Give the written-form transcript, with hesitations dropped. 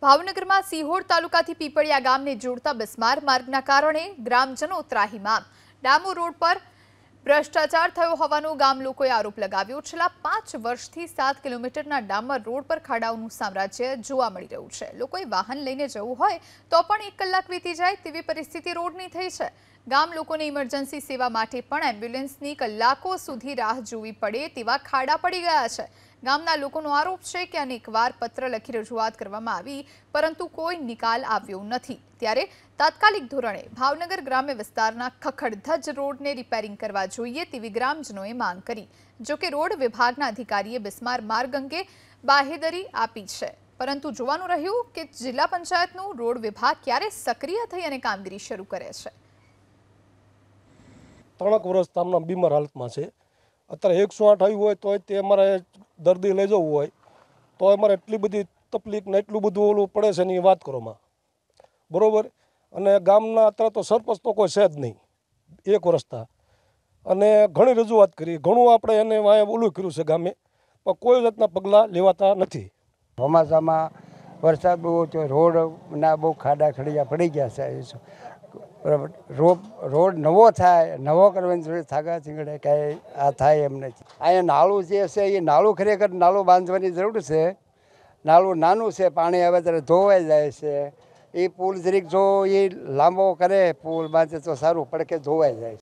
ભાવનગરમાં સિહોર તાલુકાથી પીપળિયા ગામને જોડતા બિસ્માર માર્ગના કારણે ગ્રામજનો ત્રાહિમામ। ડામોર રોડ પર ભ્રષ્ટાચાર થયો હોવાનો ગામ લોકોએ આરોપ લગાવ્યો। છેલ્લા 5 વર્ષથી 7 કિલોમીટરના ડામર રોડ પર ખાડાઓનું સામ્રાજ્ય જોવા મળી રહ્યું છે। લોકોએ વાહન લઈને જવું હોય તો પણ 1 કલાક વીતી જાય તેવી પરિસ્થિતિ રોડની થઈ છે। ગામ લોકોને ઇમરજન્સી સેવા માટે પણ એમ્બ્યુલન્સની કલાકો સુધી રાહ જોવી પડે તેવા ખાડા પડી ગયા છે। ગામના લોકોનો આરોપ છે કે અનેકવાર પત્ર લખી રજૂઆત કરવામાં આવી પરંતુ કોઈ નિકાલ આવ્યો નથી। ત્યારે તાત્કાલિક ધોરણે ભાવનગર ગ્રામ્ય વિસ્તારના ખખડધજ રોડને રિપેરિંગ કરવા જોઈએ તેવી ગ્રામજનોએ માંગ કરી। જો કે રોડ વિભાગના અધિકારીએ બિસ્માર માર્ગ અંગે બાહેધરી આપી છે પરંતુ જોવાનું રહ્યું કે જિલ્લા પંચાયતનું રોડ વિભાગ ક્યારે સક્રિય થઈ અને કામગીરી શરૂ કરે છે। 3 વર્ષ તામના બીમાર હાલતમાં છે। અત્યારે 108 આવ્યું હોય તો તે અમારે દર્દી લઈ જવું હોય તો અમારે એટલી બધી તકલીફ ને એટલું બધું ઓલું પડે છે એની વાત કરોમાં બરોબર। અને ગામના અત્યારે તો સરપંચ તો કોઈ છે જ નહીં 1 વર્ષથી, અને ઘણી રજૂઆત કરી, ઘણું આપણે એને ઓલું કર્યું છે ગામે, પણ કોઈ જાતના પગલાં લેવાતા નથી। ચોમાસામાં વરસાદ બહુ ઓછો, રોડના બહુ ખાડા ખડિયા પડી ગયા છે। બરાબર, રોડ નવો થાય, નવો કરવાની થોડી થાગા ચીંગડે કાંઈ આ થાય એમ નથી। અહીંયા નાળું જે છે એ નાળું ખરેખર નાળું બાંધવાની જરૂર છે। નાળું નાનું છે, પાણી આવે ત્યારે ધોવાઈ જાય છે। એ પુલ જરીક જો એ લાંબો કરે, પુલ બાંધે તો સારું પડે કે ધોવાઈ જાય।